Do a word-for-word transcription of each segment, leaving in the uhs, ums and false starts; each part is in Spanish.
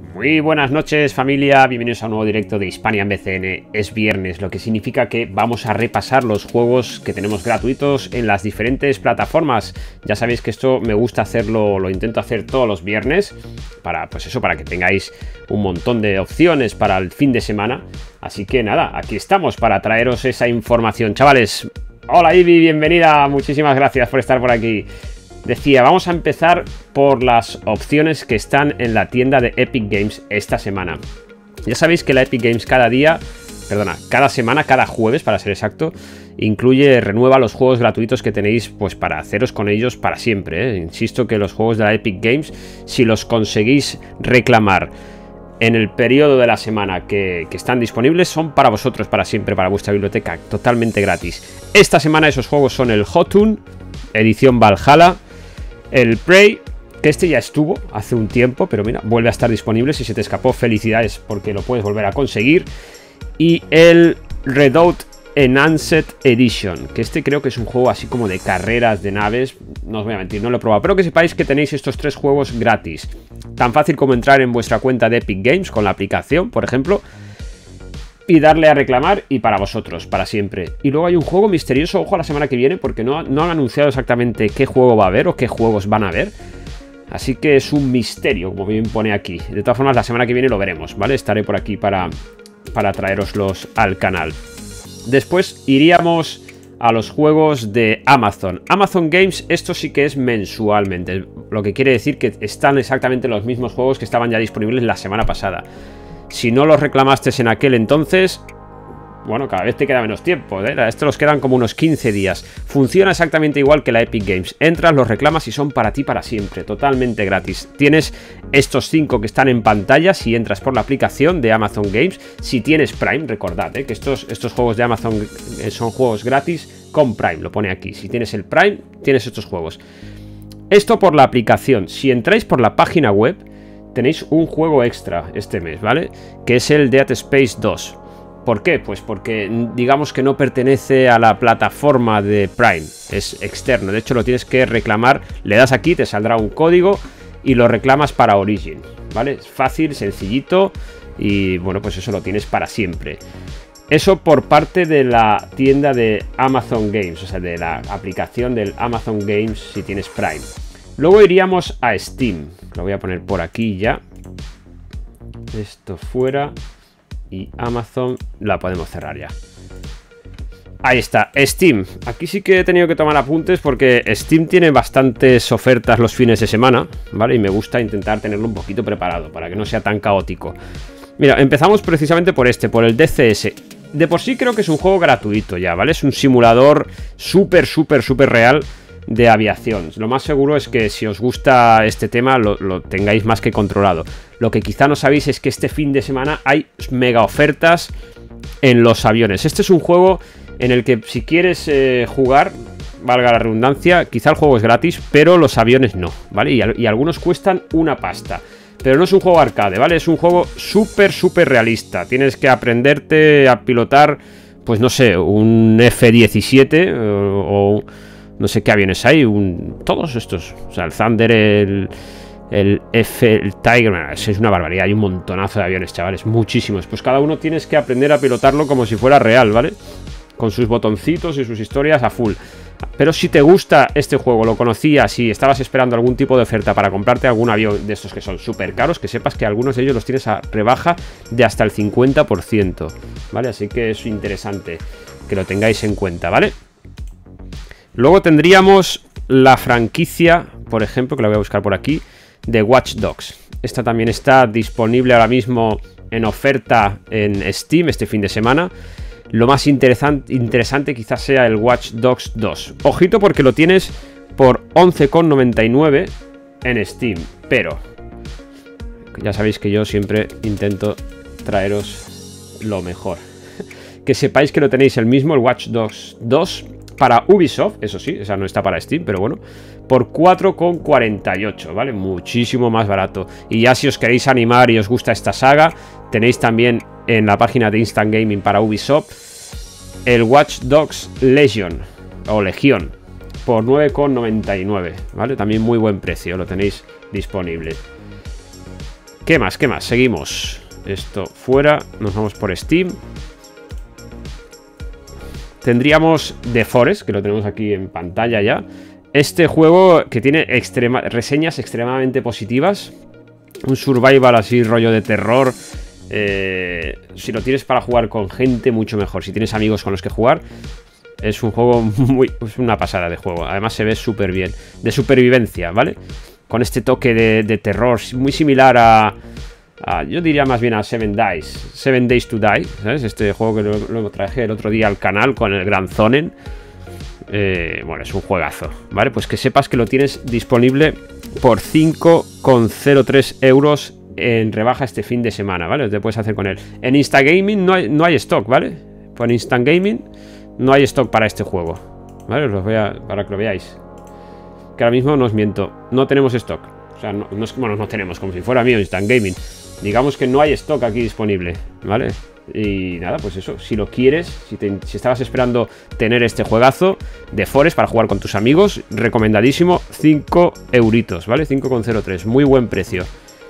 Muy buenas noches, familia, bienvenidos a un nuevo directo de Hispania en B C N. Es viernes, lo que significa que vamos a repasar los juegos que tenemos gratuitos en las diferentes plataformas. Ya sabéis que esto me gusta hacerlo, lo intento hacer todos los viernes, para, pues eso, para que tengáis un montón de opciones para el fin de semana. Así que nada, aquí estamos para traeros esa información. Chavales, hola Ivy, bienvenida, muchísimas gracias por estar por aquí. Decía, vamos a empezar por las opciones que están en la tienda de Epic Games esta semana. Ya sabéis que la Epic Games cada día, perdona, cada semana, cada jueves para ser exacto, incluye, renueva los juegos gratuitos que tenéis pues para haceros con ellos para siempre, ¿eh? Insisto que los juegos de la Epic Games, si los conseguís reclamar en el periodo de la semana que, que están disponibles, son para vosotros, para siempre, para vuestra biblioteca, totalmente gratis. Esta semana esos juegos son el Jotun, edición Valhalla, el Prey, que este ya estuvo hace un tiempo, pero mira, vuelve a estar disponible. Si se te escapó, felicidades porque lo puedes volver a conseguir. Y el Redoubt Enhanced Edition, que este creo que es un juego así como de carreras de naves. No os voy a mentir, no lo he probado, pero que sepáis que tenéis estos tres juegos gratis. Tan fácil como entrar en vuestra cuenta de Epic Games con la aplicación, por ejemplo, y darle a reclamar, y para vosotros, para siempre. Y luego hay un juego misterioso, ojo a la semana que viene, porque no, no han anunciado exactamente qué juego va a haber o qué juegos van a haber. Así que es un misterio, como bien pone aquí. De todas formas, la semana que viene lo veremos, ¿vale? Estaré por aquí para, para traeroslos al canal. Después iríamos a los juegos de Amazon. Amazon Games, esto sí que es mensualmente, lo que quiere decir que están exactamente los mismos juegos que estaban ya disponibles la semana pasada. Si no los reclamaste en aquel entonces, bueno, cada vez te queda menos tiempo, ¿eh? Estos los quedan como unos quince días. Funciona exactamente igual que la Epic Games. Entras, los reclamas y son para ti para siempre, totalmente gratis. Tienes estos cinco que están en pantalla si entras por la aplicación de Amazon Games. Si tienes Prime, recordad, ¿eh? que estos, estos juegos de Amazon son juegos gratis con Prime, lo pone aquí. Si tienes el Prime, tienes estos juegos. Esto por la aplicación. Si entráis por la página web, tenéis un juego extra este mes, ¿vale? Que es el Dead Space dos. ¿Por qué? Pues porque digamos que no pertenece a la plataforma de Prime, es externo. De hecho lo tienes que reclamar, le das aquí, te saldrá un código y lo reclamas para Origin, ¿vale? Es fácil, sencillito y bueno, pues eso lo tienes para siempre. Eso por parte de la tienda de Amazon Games, o sea, de la aplicación del Amazon Games si tienes Prime. Luego iríamos a Steam. Lo voy a poner por aquí ya. Esto fuera. Y Amazon la podemos cerrar ya. Ahí está, Steam. Aquí sí que he tenido que tomar apuntes porque Steam tiene bastantes ofertas los fines de semana, ¿vale? Y me gusta intentar tenerlo un poquito preparado para que no sea tan caótico. Mira, empezamos precisamente por este, por el D C S. De por sí creo que es un juego gratuito ya, ¿vale? Es un simulador súper, súper, súper real de aviación. Lo más seguro es que si os gusta este tema lo, lo tengáis más que controlado. Lo que quizá no sabéis es que este fin de semana hay mega ofertas en los aviones. Este es un juego en el que si quieres eh, jugar, valga la redundancia, quizá el juego es gratis, pero los aviones no, ¿vale? Y, y algunos cuestan una pasta. Pero no es un juego arcade, ¿vale? Es un juego súper, súper realista. Tienes que aprenderte a pilotar, pues no sé, un F diecisiete o... o no sé qué aviones hay, un, todos estos, o sea, el Thunder, el, el F, el Tiger, es una barbaridad, hay un montonazo de aviones, chavales, muchísimos. Pues cada uno tienes que aprender a pilotarlo como si fuera real, ¿vale? Con sus botoncitos y sus historias a full. Pero si te gusta este juego, lo conocías y estabas esperando algún tipo de oferta para comprarte algún avión de estos que son súper caros, que sepas que algunos de ellos los tienes a rebaja de hasta el cincuenta por ciento, ¿vale? Así que es interesante que lo tengáis en cuenta, ¿vale? Luego tendríamos la franquicia, por ejemplo, que la voy a buscar por aquí, de Watch Dogs. Esta también está disponible ahora mismo en oferta en Steam este fin de semana. Lo más interesante, interesante quizás sea el Watch Dogs dos. Ojito porque lo tienes por once con noventa y nueve en Steam, pero ya sabéis que yo siempre intento traeros lo mejor. Que sepáis que lo tenéis el mismo, el Watch Dogs dos, para Ubisoft, eso sí, esa no está para Steam, pero bueno, por cuatro con cuarenta y ocho, ¿vale? Muchísimo más barato. Y ya si os queréis animar y os gusta esta saga, tenéis también en la página de Instant Gaming para Ubisoft el Watch Dogs Legion, o Legión, por nueve con noventa y nueve, ¿vale? También muy buen precio, lo tenéis disponible. ¿Qué más? ¿Qué más? Seguimos. Esto fuera. Nos vamos por Steam. Tendríamos The Forest, que lo tenemos aquí en pantalla ya. Este juego que tiene extrema, reseñas extremadamente positivas. Un survival así, rollo de terror. Eh, si lo tienes para jugar con gente, mucho mejor. Si tienes amigos con los que jugar, es un juego muy... Es una pasada de juego. Además se ve súper bien. De supervivencia, ¿vale? Con este toque de, de terror muy similar a... Ah, yo diría más bien a Seven Days Seven Days to Die, ¿sabes? Este juego que lo, lo traje el otro día al canal con el Gran Zonen. eh, Bueno, es un juegazo, ¿vale? Pues que sepas que lo tienes disponible por cinco coma cero tres euros en rebaja este fin de semana, ¿vale? Te puedes hacer con él. En Instagaming no hay, no hay stock, ¿vale? Por Instagaming no hay stock para este juego, ¿vale? Os lo voy a, para que lo veáis. Que ahora mismo no os miento, no tenemos stock. O sea, no, no es, bueno, no tenemos, como si fuera mío Instagaming. Digamos que no hay stock aquí disponible, ¿vale? Y nada, pues eso, si lo quieres, si, te, si estabas esperando tener este juegazo de Forest para jugar con tus amigos, recomendadísimo, cinco euritos, ¿vale? cinco coma cero tres, muy buen precio.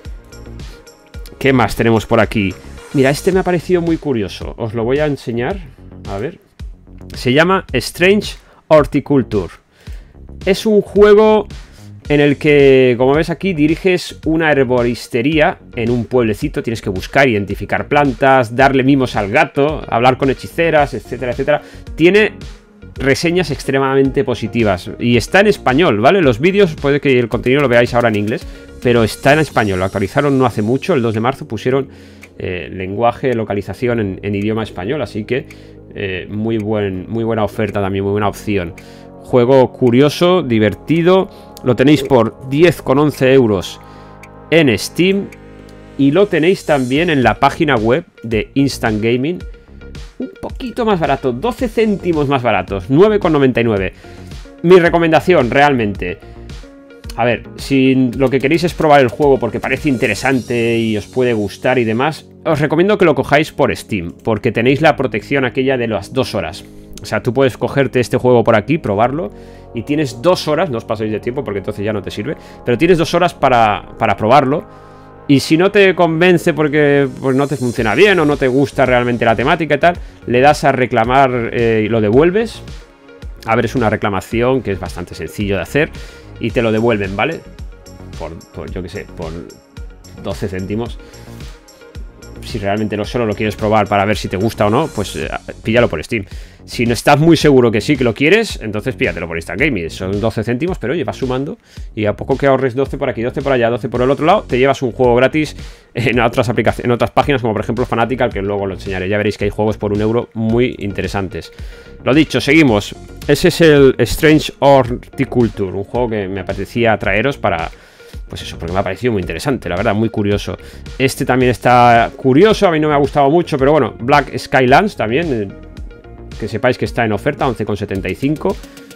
¿Qué más tenemos por aquí? Mira, este me ha parecido muy curioso, os lo voy a enseñar, a ver. Se llama Strange Horticulture. Es un juego en el que, como ves aquí, diriges una herboristería en un pueblecito. Tienes que buscar, identificar plantas, darle mimos al gato, hablar con hechiceras, etcétera, etcétera. Tiene reseñas extremadamente positivas y está en español, ¿vale? Los vídeos, puede que el contenido lo veáis ahora en inglés, pero está en español. Lo actualizaron no hace mucho, el dos de marzo pusieron eh, lenguaje, localización en, en idioma español, así que eh, muy, buen, muy buena oferta también, muy buena opción. Juego curioso, divertido. Lo tenéis por diez coma once euros en Steam. Y lo tenéis también en la página web de Instant Gaming. Un poquito más barato, doce céntimos más baratos, nueve coma noventa y nueve. Mi recomendación, realmente. A ver, si lo que queréis es probar el juego porque parece interesante y os puede gustar y demás, os recomiendo que lo cojáis por Steam, porque tenéis la protección aquella de las dos horas. O sea, tú puedes cogerte este juego por aquí, probarlo, y tienes dos horas, no os paséis de tiempo porque entonces ya no te sirve, pero tienes dos horas para, para probarlo. Y si no te convence porque pues, no te funciona bien o no te gusta realmente la temática y tal, le das a reclamar eh, y lo devuelves. A ver, es una reclamación que es bastante sencillo de hacer y te lo devuelven, ¿vale? Por, por yo qué sé, por doce céntimos. Si realmente no solo lo quieres probar para ver si te gusta o no, pues eh, píllalo por Steam. Si no estás muy seguro que sí que lo quieres, entonces píllatelo por Instant Gaming. Son doce céntimos, pero oye, vas sumando. Y a poco que ahorres doce por aquí, doce por allá, doce por el otro lado, te llevas un juego gratis en otras aplicaciones, en otras páginas, como por ejemplo Fanatical, que luego lo enseñaré. Ya veréis que hay juegos por un euro muy interesantes. Lo dicho, seguimos. Ese es el Strange Horticulture, un juego que me apetecía traeros para... Pues eso, porque me ha parecido muy interesante, la verdad, muy curioso. Este también está curioso, a mí no me ha gustado mucho, pero bueno, Black Skylands también, eh, que sepáis que está en oferta, once coma setenta y cinco.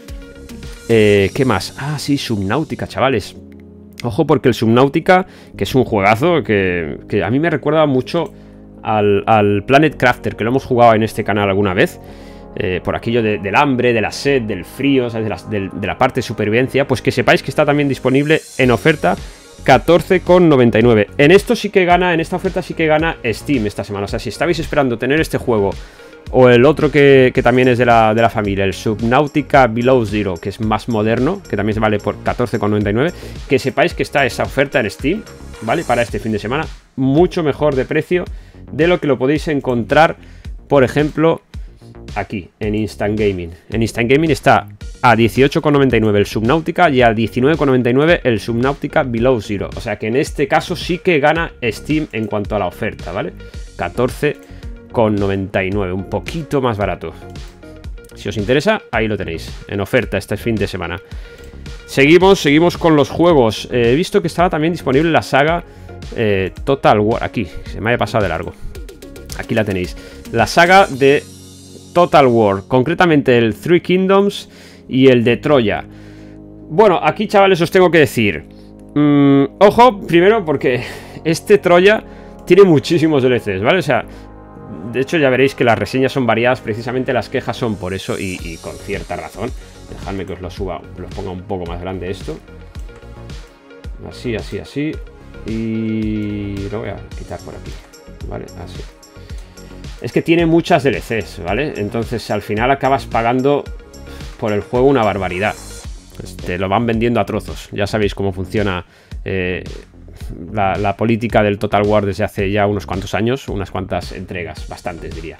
Eh, ¿Qué más? Ah, sí, Subnautica, chavales. Ojo, porque el Subnautica, que es un juegazo que, que a mí me recuerda mucho al, al Planet Crafter, que lo hemos jugado en este canal alguna vez. Eh, por aquello de, del hambre, de la sed, del frío, ¿sabes? De, la, de, de la parte de supervivencia, pues que sepáis que está también disponible en oferta, catorce coma noventa y nueve. En esto sí que gana, en esta oferta sí que gana Steam esta semana. O sea, si estabais esperando tener este juego o el otro que, que también es de la, de la familia, el Subnautica Below Zero, que es más moderno, que también se vale por catorce coma noventa y nueve, que sepáis que está esa oferta en Steam, ¿vale? Para este fin de semana, mucho mejor de precio de lo que lo podéis encontrar, por ejemplo, aquí, en Instant Gaming. En Instant Gaming está a dieciocho coma noventa y nueve el Subnautica y a diecinueve coma noventa y nueve el Subnautica Below Zero. O sea que en este caso sí que gana Steam en cuanto a la oferta, ¿vale? catorce coma noventa y nueve, un poquito más barato. Si os interesa, ahí lo tenéis, en oferta este fin de semana. Seguimos, seguimos con los juegos. Eh, he visto que estaba también disponible la saga eh, Total War. Aquí, se me haya pasado de largo. Aquí la tenéis. La saga de Total War, concretamente el Three Kingdoms y el de Troya. Bueno, aquí, chavales, os tengo que decir, mmm, ojo, primero porque este Troya tiene muchísimos D L Cs, ¿vale? O sea, de hecho ya veréis que las reseñas son variadas, precisamente las quejas son por eso y, y con cierta razón. Dejadme que os lo suba, los ponga un poco más grande esto. Así, así, así. Y lo voy a quitar por aquí, ¿vale? Así. Es que tiene muchas D L Cs, ¿vale? Entonces al final acabas pagando por el juego una barbaridad. Pues te lo van vendiendo a trozos. Ya sabéis cómo funciona eh, la, la política del Total War desde hace ya unos cuantos años, unas cuantas entregas, bastantes diría.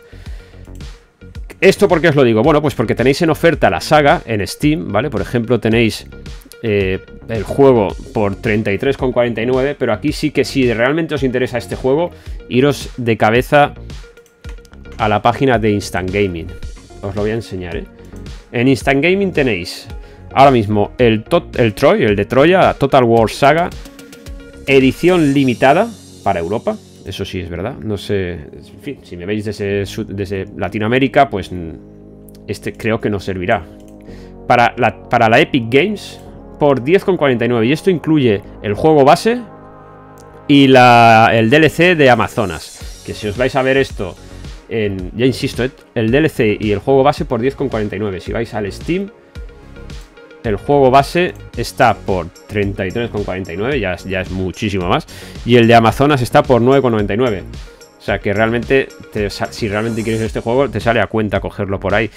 ¿Esto por qué os lo digo? Bueno, pues porque tenéis en oferta la saga en Steam, ¿vale? Por ejemplo, tenéis eh, el juego por treinta y tres con cuarenta y nueve, pero aquí sí que si realmente os interesa este juego, iros de cabeza a la página de Instant Gaming. Os lo voy a enseñar, ¿eh? En Instant Gaming tenéis ahora mismo el, el Troy, el de Troya, Total War Saga, edición limitada para Europa. Eso sí es verdad, no sé, en fin, si me veis desde, desde Latinoamérica, pues este creo que nos servirá. Para la, para la Epic Games, por diez con cuarenta y nueve, y esto incluye el juego base y la, el D L C de Amazonas, que si os vais a ver esto, en, ya insisto, el D L C y el juego base por diez con cuarenta y nueve, si vais al Steam, el juego base está por treinta y tres con cuarenta y nueve, ya, ya es muchísimo más. Y el de Amazonas está por nueve con noventa y nueve. O sea que realmente, te, si realmente quieres este juego, te sale a cuenta cogerlo por ahí.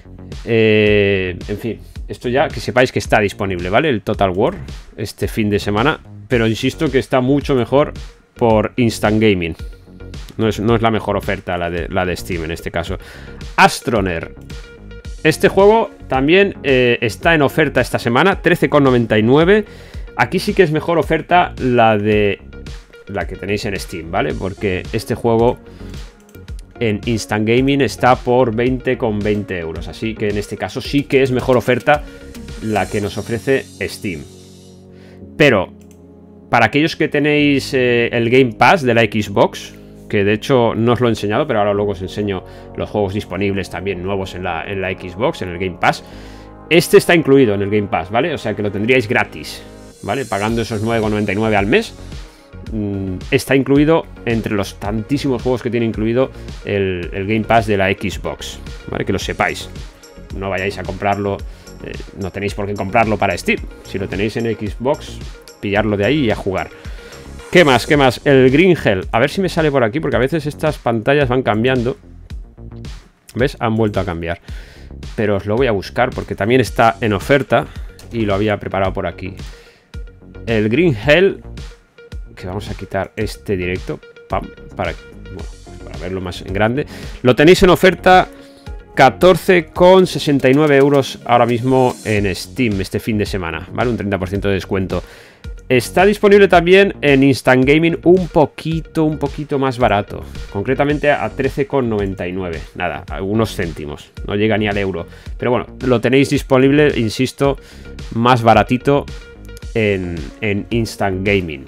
Eh, en fin, esto ya que sepáis que está disponible, ¿vale? El Total War este fin de semana. Pero insisto que está mucho mejor por Instant Gaming. No es, no es la mejor oferta la de, la de Steam en este caso. Astroneer. Este juego también eh, está en oferta esta semana, trece con noventa y nueve. Aquí sí que es mejor oferta la de la que tenéis en Steam, ¿vale? Porque este juego en Instant Gaming está por veinte con veinte euros. Así que en este caso sí que es mejor oferta la que nos ofrece Steam. Pero para aquellos que tenéis eh, el Game Pass de la Xbox, que de hecho no os lo he enseñado, pero ahora luego os enseño los juegos disponibles también nuevos en la, en la Xbox, en el Game Pass. Este está incluido en el Game Pass, ¿vale? O sea que lo tendríais gratis, ¿vale? Pagando esos nueve con noventa y nueve al mes. Mmm, está incluido entre los tantísimos juegos que tiene incluido el, el Game Pass de la Xbox, ¿vale? Que lo sepáis. No vayáis a comprarlo, eh, no tenéis por qué comprarlo para Steam. Si lo tenéis en Xbox, pillarlo de ahí y a jugar. ¿Qué más? ¿Qué más? El Green Hell. A ver si me sale por aquí, porque a veces estas pantallas van cambiando. ¿Ves? Han vuelto a cambiar. Pero os lo voy a buscar porque también está en oferta y lo había preparado por aquí. El Green Hell, que vamos a quitar este directo pam, para, bueno, para verlo más en grande. Lo tenéis en oferta catorce con sesenta y nueve euros ahora mismo en Steam este fin de semana, ¿vale? Un treinta por ciento de descuento. Está disponible también en Instant Gaming un poquito, un poquito más barato. Concretamente a trece con noventa y nueve. Nada, algunos céntimos. No llega ni al euro. Pero bueno, lo tenéis disponible, insisto, más baratito en, en Instant Gaming.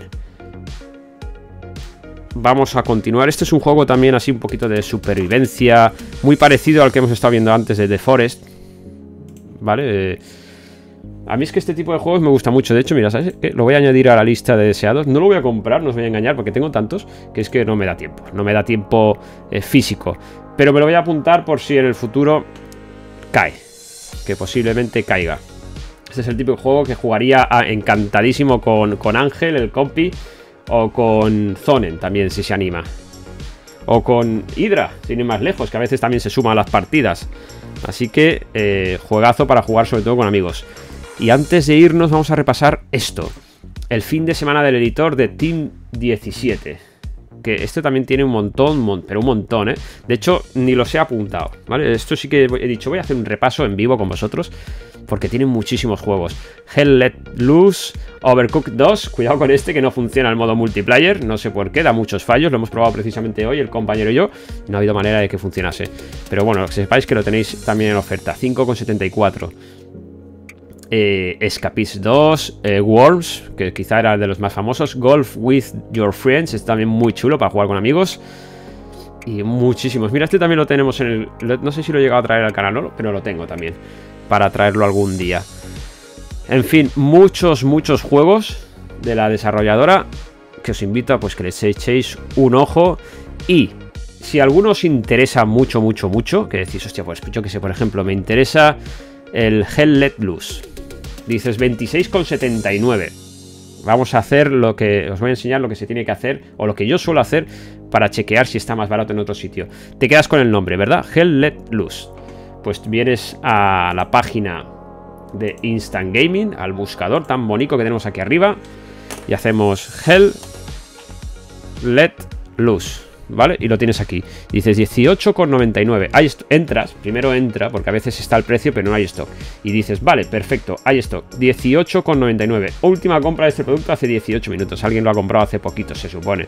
Vamos a continuar. Este es un juego también así un poquito de supervivencia. Muy parecido al que hemos estado viendo antes de The Forest. ¿Vale? Eh... A mí es que este tipo de juegos me gusta mucho. De hecho, mira, ¿sabes qué? Lo voy a añadir a la lista de deseados. No lo voy a comprar, no os voy a engañar, porque tengo tantos que es que no me da tiempo. No me da tiempo eh, físico. Pero me lo voy a apuntar por si en el futuro cae. Que posiblemente caiga. Este es el tipo de juego que jugaría a, encantadísimo con, con Ángel, el compi. O con Zonen también, si se anima. O con Hydra, sin ir más lejos, que a veces también se suman a las partidas. Así que eh, juegazo para jugar sobre todo con amigos. Y antes de irnos vamos a repasar esto. El fin de semana del editor de Team diecisiete. Que este también tiene un montón, mon pero un montón, ¿eh? De hecho, ni los he apuntado, ¿vale? Esto sí que he dicho, voy a hacer un repaso en vivo con vosotros. Porque tienen muchísimos juegos. Hell Let Loose, Overcooked dos. Cuidado con este que no funciona el modo multiplayer. No sé por qué, da muchos fallos. Lo hemos probado precisamente hoy, el compañero y yo. No ha habido manera de que funcionase. Pero bueno, que sepáis que lo tenéis también en oferta. cinco con setenta y cuatro. Eh, Escapist dos, eh, Worms, que quizá era de los más famosos. Golf with Your Friends, es también muy chulo para jugar con amigos. Y muchísimos. Mira, este también lo tenemos en el... No sé si lo he llegado a traer al canal o no, pero lo tengo también para traerlo algún día. En fin, muchos, muchos juegos de la desarrolladora que os invito a pues que les echéis un ojo. Y si alguno os interesa mucho, mucho, mucho, que decís, hostia, pues yo que sé, por ejemplo, me interesa el Hell Let Loose. Dices veintiséis con setenta y nueve. Vamos a hacer lo que... Os voy a enseñar lo que se tiene que hacer, o lo que yo suelo hacer para chequear si está más barato en otro sitio. Te quedas con el nombre, ¿verdad? Hell Let Loose. Pues vienes a la página de Instant Gaming, al buscador tan bonito que tenemos aquí arriba, y hacemos Hell Let Loose, ¿vale? Y lo tienes aquí. Dices dieciocho con noventa y nueve. Hay entras, primero entra, porque a veces está el precio, pero no hay stock. Y dices, vale, perfecto, hay stock. dieciocho con noventa y nueve. Última compra de este producto hace dieciocho minutos. Alguien lo ha comprado hace poquito, se supone.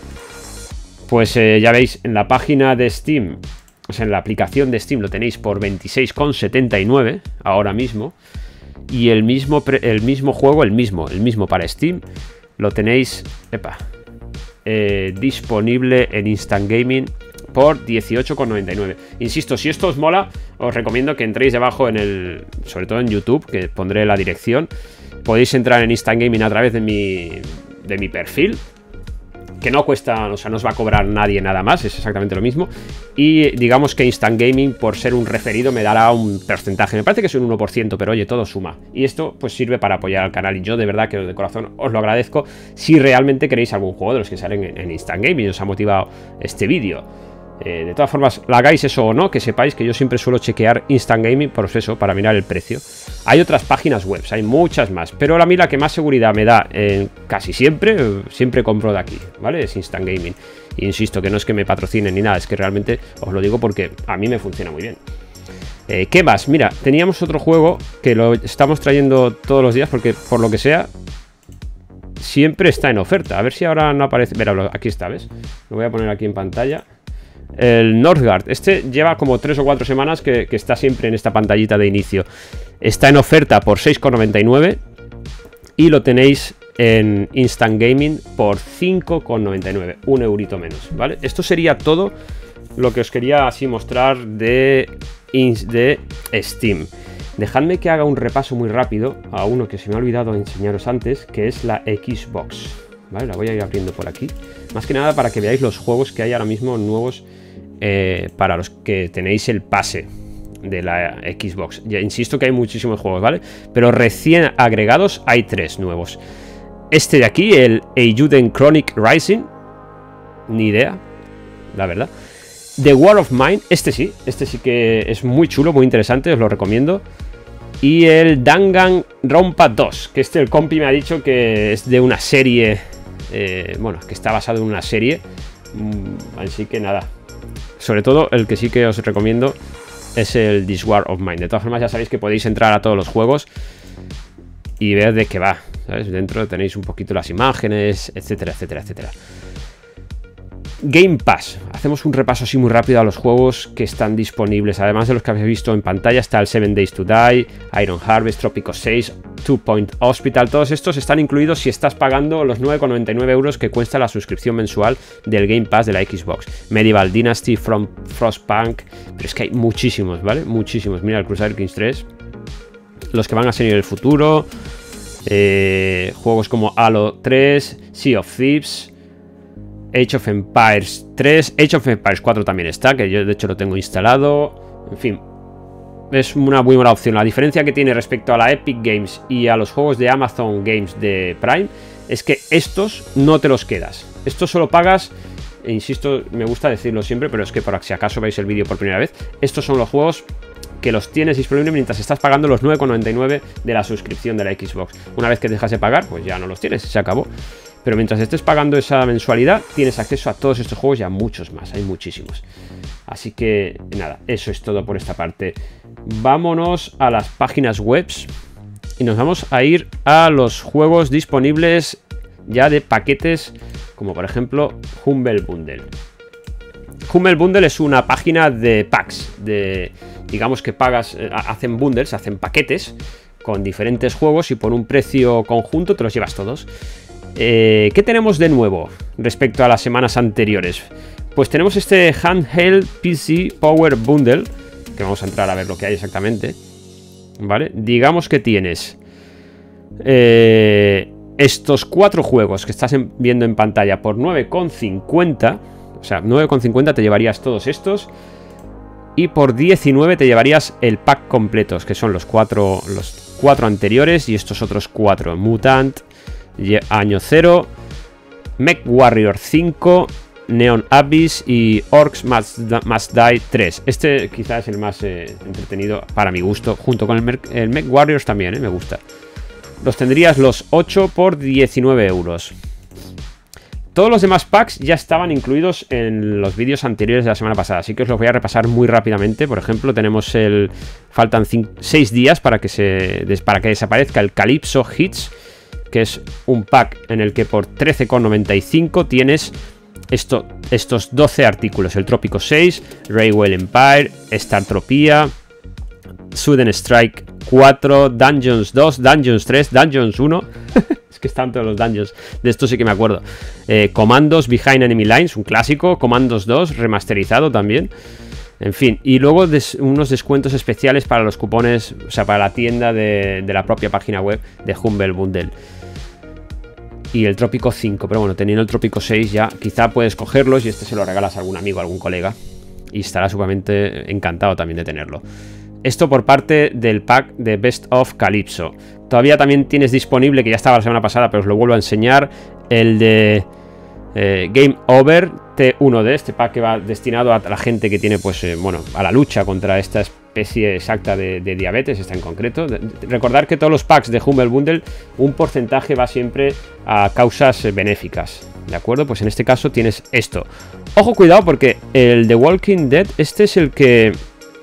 Pues eh, ya veis, en la página de Steam, o sea, en la aplicación de Steam lo tenéis por veintiséis con setenta y nueve ahora mismo. Y el mismo, el mismo juego, el mismo, el mismo para Steam, lo tenéis, epa, eh, disponible en Instant Gaming por dieciocho con noventa y nueve. Insisto, si esto os mola, os recomiendo que entréis debajo en el, sobre todo en YouTube, que pondré la dirección. Podéis entrar en Instant Gaming a través de mi, de mi perfil, que no cuesta, o sea, no os va a cobrar nadie nada más, es exactamente lo mismo. Y digamos que Instant Gaming, por ser un referido, me dará un porcentaje. Me parece que es un uno por ciento, pero oye, todo suma. Y esto pues sirve para apoyar al canal. Y yo de verdad que de corazón os lo agradezco si realmente queréis algún juego de los que salen en, en Instant Gaming y os ha motivado este vídeo. Eh, de todas formas, la hagáis eso o no, que sepáis que yo siempre suelo chequear Instant Gaming por eso, para mirar el precio. Hay otras páginas web, hay muchas más, pero a mí la que más seguridad me da eh, casi siempre, siempre compro de aquí, ¿vale? Es Instant Gaming. E insisto que no es que me patrocinen ni nada, es que realmente os lo digo porque a mí me funciona muy bien. Eh, ¿Qué más? Mira, teníamos otro juego que lo estamos trayendo todos los días porque por lo que sea siempre está en oferta. A ver si ahora no aparece. Mira, aquí está, ¿ves? Lo voy a poner aquí en pantalla. El Northgard, este lleva como tres o cuatro semanas que, que está siempre en esta pantallita de inicio. Está en oferta por seis con noventa y nueve y lo tenéis en Instant Gaming por cinco con noventa y nueve, un eurito menos, ¿vale? Esto sería todo lo que os quería así mostrar de, de Steam. Dejadme que haga un repaso muy rápido a uno que se me ha olvidado enseñaros antes, que es la Xbox, ¿vale? La voy a ir abriendo por aquí, más que nada para que veáis los juegos que hay ahora mismo nuevos. Eh, para los que tenéis el pase de la Xbox. Ya insisto que hay muchísimos juegos, ¿vale? Pero recién agregados hay tres nuevos. Este de aquí, el Eiyuden Chronic Rising, ni idea, la verdad. The War of Mine, este sí, este sí que es muy chulo, muy interesante, os lo recomiendo. Y el Danganronpa dos, que este el compi me ha dicho que es de una serie, eh, bueno, que está basado en una serie, mm, así que nada. Sobre todo, el que sí que os recomiendo es el This War of Mine. De todas formas, ya sabéis que podéis entrar a todos los juegos y ver de qué va, ¿sabes? Dentro tenéis un poquito las imágenes, etcétera, etcétera, etcétera. Game Pass. Hacemos un repaso así muy rápido a los juegos que están disponibles. Además de los que habéis visto en pantalla, está el Seven Days to Die, Iron Harvest, Tropico seis, Two Point Hospital. Todos estos están incluidos si estás pagando los nueve con noventa y nueve euros que cuesta la suscripción mensual del Game Pass de la Xbox. Medieval Dynasty, From Frostpunk. Pero es que hay muchísimos, ¿vale? Muchísimos. Mira el Crusader Kings tres. Los que van a salir en el futuro. Eh, juegos como Halo tres, Sea of Thieves, Age of Empires tres, Age of Empires cuatro también está, que yo de hecho lo tengo instalado. En fin, es una muy buena opción. La diferencia que tiene respecto a la Epic Games y a los juegos de Amazon Games de Prime es que estos no te los quedas. Estos solo pagas, e insisto, me gusta decirlo siempre, pero es que por si acaso veis el vídeo por primera vez, estos son los juegos que los tienes disponibles mientras estás pagando los nueve con noventa y nueve de la suscripción de la Xbox. Una vez que dejas de pagar, pues ya no los tienes, se acabó. Pero mientras estés pagando esa mensualidad, tienes acceso a todos estos juegos y a muchos más, hay muchísimos. Así que nada, eso es todo por esta parte. Vámonos a las páginas web y nos vamos a ir a los juegos disponibles ya de paquetes, como por ejemplo Humble Bundle. Humble Bundle es una página de packs, de, digamos que pagas, hacen bundles, hacen paquetes con diferentes juegos y por un precio conjunto te los llevas todos. Eh, ¿Qué tenemos de nuevo respecto a las semanas anteriores? Pues tenemos este Handheld P C Power Bundle, que vamos a entrar a ver lo que hay exactamente, ¿vale? Digamos que tienes eh, estos cuatro juegos que estás en, viendo en pantalla por nueve con cincuenta. O sea, nueve con cincuenta te llevarías todos estos. Y por diecinueve te llevarías el pack completos, que son los cuatro, los cuatro anteriores y estos otros cuatro. Mutant, Año Cero, Mech Warrior cinco, Neon Abyss y Orcs Must, Must Die tres. Este quizás es el más eh, entretenido para mi gusto, junto con el, el Mech Warriors también, eh, me gusta. Los tendrías los ocho por diecinueve euros. Todos los demás packs ya estaban incluidos en los vídeos anteriores de la semana pasada, así que os los voy a repasar muy rápidamente. Por ejemplo, tenemos el... faltan seis días para que, se, para que desaparezca el Calypso Hits, que es un pack en el que por trece con noventa y cinco tienes esto, estos doce artículos. El Trópico seis, Railway Empire, Startropia, Sudden Strike cuatro, Dungeons dos, Dungeons tres, Dungeons uno... que están todos los dungeons, de esto sí que me acuerdo. eh, Commandos Behind Enemy Lines, un clásico. Commandos dos, remasterizado también. En fin, y luego des unos descuentos especiales para los cupones, o sea, para la tienda de, de la propia página web de Humble Bundle. Y el Trópico cinco, pero bueno, teniendo el Trópico seis ya, quizá puedes cogerlos y este se lo regalas a algún amigo, a algún colega, y estará sumamente encantado también de tenerlo. Esto por parte del pack de Best of Calypso. Todavía también tienes disponible, que ya estaba la semana pasada, pero os lo vuelvo a enseñar, el de eh, Game Over T uno D, este pack que va destinado a la gente que tiene, pues, eh, bueno, a la lucha contra esta especie exacta de, de diabetes, esta en concreto. De, de, recordar que todos los packs de Humble Bundle, un porcentaje va siempre a causas eh, benéficas, ¿de acuerdo? Pues en este caso tienes esto. Ojo, cuidado, porque el de Walking Dead, este es el que...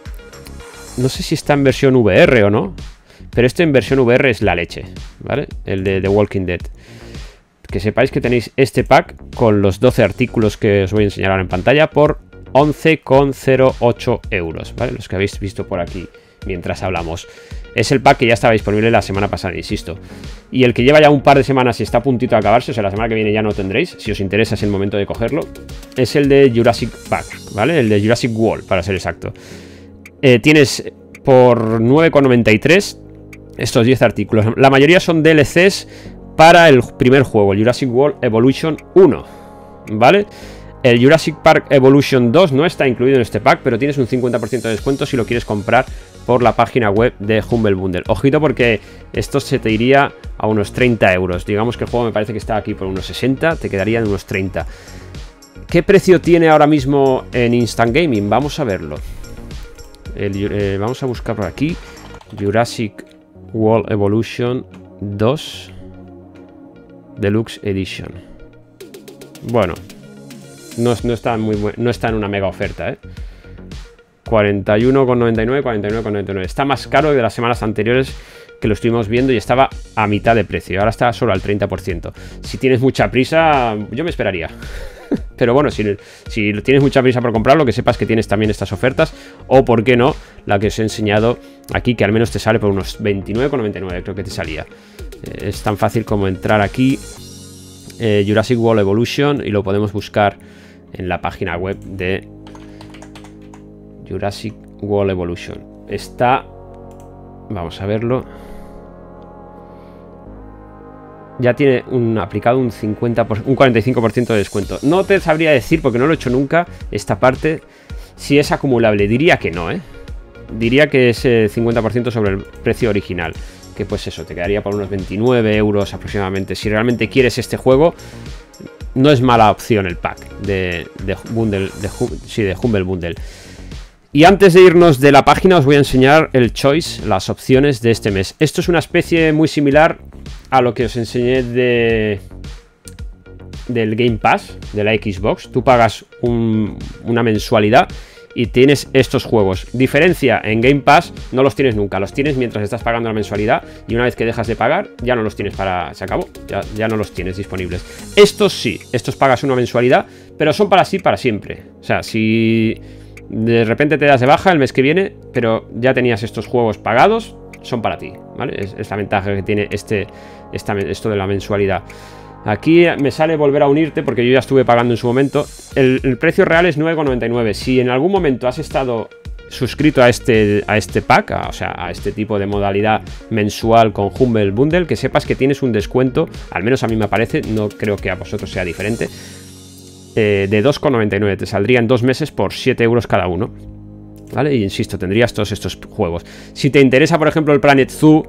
no sé si está en versión V R o no, pero este en versión V R es la leche, ¿vale? El de The Walking Dead. Que sepáis que tenéis este pack con los doce artículos que os voy a enseñar ahora en pantalla por once con cero ocho euros, ¿vale? Los que habéis visto por aquí mientras hablamos. Es el pack que ya estaba disponible la semana pasada, insisto. Y el que lleva ya un par de semanas y está a puntito de acabarse, o sea, la semana que viene ya no tendréis, si os interesa es el momento de cogerlo, es el de Jurassic Park, ¿vale? El de Jurassic World, para ser exacto. Eh, tienes por nueve con noventa y tres estos diez artículos. La mayoría son D L Cs para el primer juego, el Jurassic World Evolution uno, ¿vale? El Jurassic Park Evolution dos no está incluido en este pack, pero tienes un cincuenta por ciento de descuento si lo quieres comprar por la página web de Humble Bundle. Ojito, porque esto se te iría a unos treinta euros. Digamos que el juego me parece que está aquí por unos sesenta, te quedaría en unos treinta. ¿Qué precio tiene ahora mismo en Instant Gaming? Vamos a verlo. El, eh, vamos a buscar por aquí Jurassic World Evolution dos Deluxe Edition. Bueno, no, no, está muy, no está en una mega oferta, ¿eh? cuarenta y uno con noventa y nueve, cuarenta y nueve con noventa y nueve. Está más caro que de las semanas anteriores que lo estuvimos viendo y estaba a mitad de precio. Ahora está solo al treinta por ciento. Si tienes mucha prisa, yo me esperaría. Pero bueno, si, si tienes mucha prisa por comprarlo, que sepas que tienes también estas ofertas. O, por qué no, la que os he enseñado aquí, que al menos te sale por unos veintinueve con noventa y nueve, creo que te salía. Eh, es tan fácil como entrar aquí, eh, Jurassic World Evolution, y lo podemos buscar en la página web de Jurassic World Evolution. Está... vamos a verlo. Ya tiene un, aplicado un, cincuenta por, un cuarenta y cinco por ciento de descuento. No te sabría decir, porque no lo he hecho nunca, esta parte, si es acumulable. Diría que no, ¿eh? Diría que es eh, cincuenta por ciento sobre el precio original. Que pues eso, te quedaría por unos veintinueve euros aproximadamente. Si realmente quieres este juego, no es mala opción el pack de, de, bundle, de, sí, de Humble Bundle. Y antes de irnos de la página os voy a enseñar el Choice, las opciones de este mes. Esto es una especie muy similar a lo que os enseñé de del Game Pass de la Xbox. Tú pagas un, una mensualidad y tienes estos juegos. Diferencia, en Game Pass no los tienes nunca, los tienes mientras estás pagando la mensualidad, y una vez que dejas de pagar ya no los tienes para... se acabó, ya, ya no los tienes disponibles. Estos sí, estos pagas una mensualidad, pero son para sí, para siempre. O sea, si de repente te das de baja el mes que viene, pero ya tenías estos juegos pagados, son para ti, ¿vale? Es, es la ventaja que tiene este, esta, esto de la mensualidad. Aquí me sale volver a unirte porque yo ya estuve pagando en su momento. El, el precio real es nueve con noventa y nueve. Si en algún momento has estado suscrito a este, a este pack, a, o sea, a este tipo de modalidad mensual con Humble Bundle, que sepas que tienes un descuento, al menos a mí me parece, no creo que a vosotros sea diferente, eh, de dos con noventa y nueve. Te saldrían dos meses por siete euros cada uno, ¿vale? Y insisto, tendrías todos estos juegos. Si te interesa, por ejemplo, el Planet Zoo,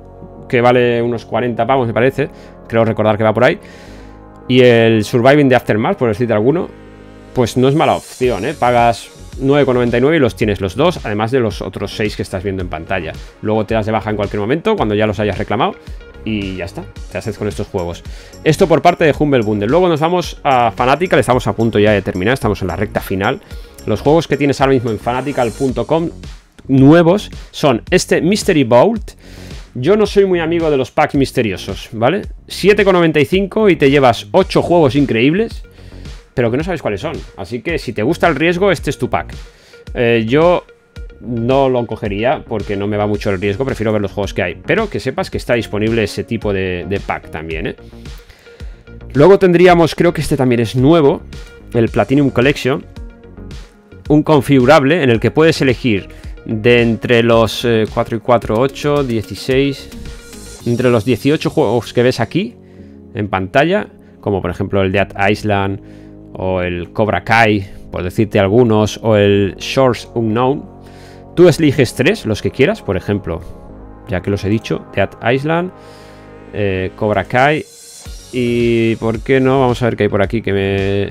que vale unos cuarenta pavos, me parece. Creo recordar que va por ahí. Y el Surviving the Aftermath, por decirte alguno, pues no es mala opción, ¿eh? Pagas nueve con noventa y nueve y los tienes los dos, además de los otros seis que estás viendo en pantalla. Luego te das de baja en cualquier momento, cuando ya los hayas reclamado. Y ya está, te haces con estos juegos. Esto por parte de Humble Bundle. Luego nos vamos a Fanatical, estamos a punto ya de terminar, estamos en la recta final. Los juegos que tienes ahora mismo en fanatical punto com nuevos son este Mystery Vault. Yo no soy muy amigo de los packs misteriosos, ¿vale? siete con noventa y cinco y te llevas ocho juegos increíbles, pero que no sabes cuáles son. Así que si te gusta el riesgo, este es tu pack. Eh, yo... no lo cogería porque no me va mucho el riesgo, prefiero ver los juegos que hay. Pero que sepas que está disponible ese tipo de, de pack también, ¿eh? Luego tendríamos, creo que este también es nuevo, el Platinum Collection. Un configurable en el que puedes elegir de entre los eh, cuatro y cuatro, ocho, dieciséis... Entre los dieciocho juegos que ves aquí en pantalla, como por ejemplo el Dead Island o el Cobra Kai, por decirte algunos, o el Shores Unknown. Tú eliges tres, los que quieras, por ejemplo, ya que los he dicho, Dead Island, eh, Cobra Kai y, ¿por qué no? Vamos a ver qué hay por aquí que me...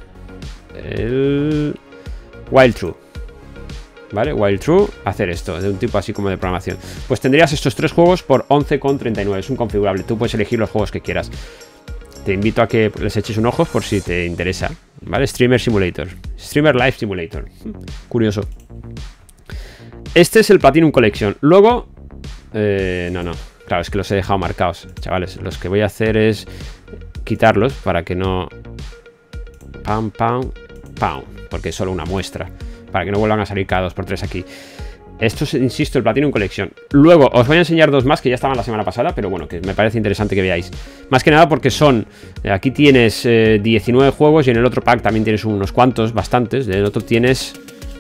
El... Wild True, ¿vale? Wild True, hacer esto, de un tipo así como de programación. Pues tendrías estos tres juegos por once con treinta y nueve, es un configurable, tú puedes elegir los juegos que quieras. Te invito a que les eches un ojo por si te interesa, ¿vale? Streamer Simulator, Streamer Live Simulator, curioso. Este es el Platinum Collection. Luego... Eh, no, no. Claro, es que los he dejado marcados, chavales. Los que voy a hacer es quitarlos para que no... Pam, pam, pam. Porque es solo una muestra. Para que no vuelvan a salir cada dos por tres aquí. Esto es, insisto, el Platinum Collection. Luego os voy a enseñar dos más que ya estaban la semana pasada, pero bueno, que me parece interesante que veáis. Más que nada porque son... Aquí tienes eh, diecinueve juegos y en el otro pack también tienes unos cuantos, bastantes. En el otro tienes...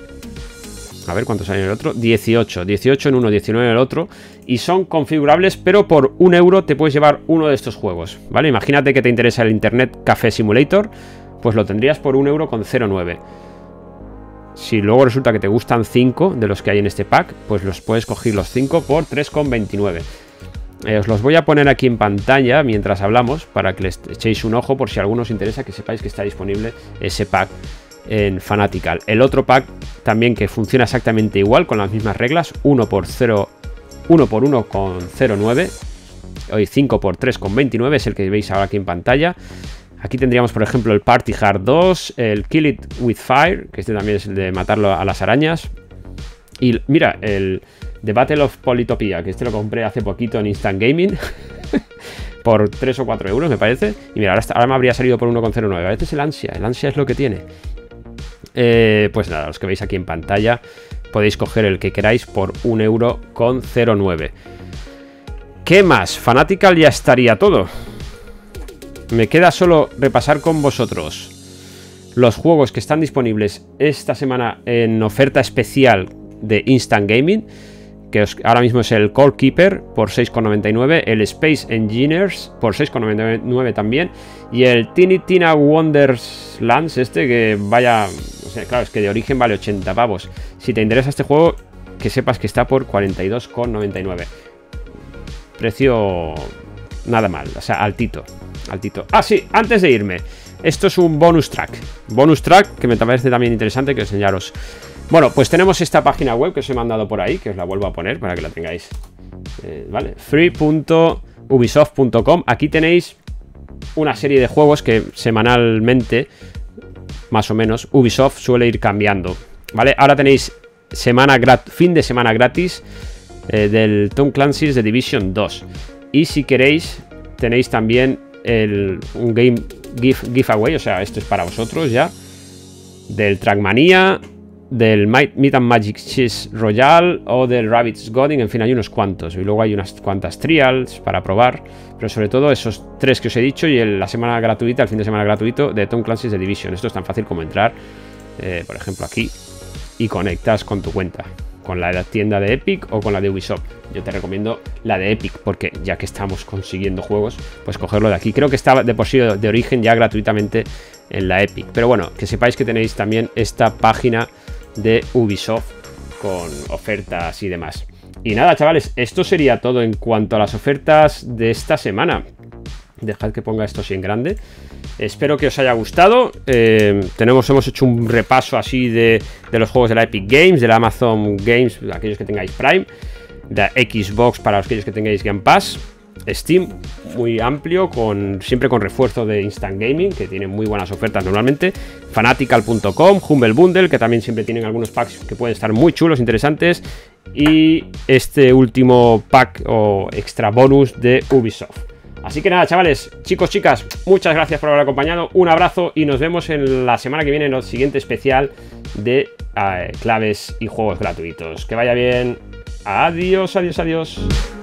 A ver cuántos hay en el otro. dieciocho. dieciocho en uno, diecinueve en el otro. Y son configurables, pero por un euro te puedes llevar uno de estos juegos, ¿vale? Imagínate que te interesa el Internet Café Simulator, pues lo tendrías por un euro con cero nueve. Si luego resulta que te gustan cinco de los que hay en este pack, pues los puedes coger los cinco por tres con veintinueve. Eh, os los voy a poner aquí en pantalla mientras hablamos, para que les echéis un ojo por si a alguno os interesa, que sepáis que está disponible ese pack en Fanatical. El otro pack también que funciona exactamente igual, con las mismas reglas, uno por cero, uno por uno con cero nueve, hoy cinco por tres con veintinueve, es el que veis ahora aquí en pantalla. Aquí tendríamos, por ejemplo, el Party Hard dos, el Kill It With Fire, que este también es el de matarlo a las arañas. Y mira, el The Battle of Polytopia, que este lo compré hace poquito en Instant Gaming por tres o cuatro euros, me parece. Y mira, ahora, ahora me habría salido por uno con cero nueve. A veces el ansia, el ansia es lo que tiene. Eh, pues nada, los que veis aquí en pantalla podéis coger el que queráis por un euro con cero nueve. ¿Qué más? Fanatical ya estaría todo. Me queda solo repasar con vosotros los juegos que están disponibles esta semana en oferta especial de Instant Gaming, que os, ahora mismo es el Core Keeper por seis con noventa y nueve, el Space Engineers por seis con noventa y nueve también, y el Tiny Tina Wonderlands este que vaya... O sea, claro, es que de origen vale ochenta pavos. Si te interesa este juego, que sepas que está por cuarenta y dos con noventa y nueve. Precio nada mal, o sea, altito. Altito. Ah, sí, antes de irme, esto es un bonus track. Bonus track que me parece también interesante que enseñaros. Bueno, pues tenemos esta página web que os he mandado por ahí, que os la vuelvo a poner para que la tengáis. Eh, vale, free punto ubisoft punto com. Aquí tenéis una serie de juegos que semanalmente, más o menos, Ubisoft suele ir cambiando. Vale, ahora tenéis semana grat fin de semana gratis eh, del Tom Clancy's The Division dos. Y si queréis, tenéis también el, un game give, giveaway, o sea, esto es para vosotros ya, del Trackmania, del Meat and Magic Cheese Royale o del Rabbids Godin, en fin, hay unos cuantos. Y luego hay unas cuantas trials para probar, pero sobre todo esos tres que os he dicho y el, la semana gratuita, el fin de semana gratuito de Tom Clancy's The Division. Esto es tan fácil como entrar, eh, por ejemplo, aquí, y conectas con tu cuenta, con la de la tienda de Epic o con la de Ubisoft. Yo te recomiendo la de Epic, porque ya que estamos consiguiendo juegos, pues cogerlo de aquí. Creo que estaba de por sí de origen ya gratuitamente en la Epic. Pero bueno, que sepáis que tenéis también esta página de Ubisoft con ofertas y demás. Y nada, chavales, esto sería todo en cuanto a las ofertas de esta semana. Dejad que ponga esto así en grande. Espero que os haya gustado. eh, tenemos, Hemos hecho un repaso así de, de los juegos de la Epic Games, de la Amazon Games, aquellos que tengáis Prime, de la Xbox para aquellos que tengáis Game Pass, Steam, muy amplio, con siempre con refuerzo de Instant Gaming, que tiene muy buenas ofertas normalmente, Fanatical punto com, Humble Bundle, que también siempre tienen algunos packs que pueden estar muy chulos, interesantes, y este último pack o extra bonus de Ubisoft. Así que nada, chavales, chicos, chicas, muchas gracias por haber acompañado, un abrazo y nos vemos en la semana que viene en el siguiente especial de uh, claves y juegos gratuitos. Que vaya bien, adiós, adiós, adiós.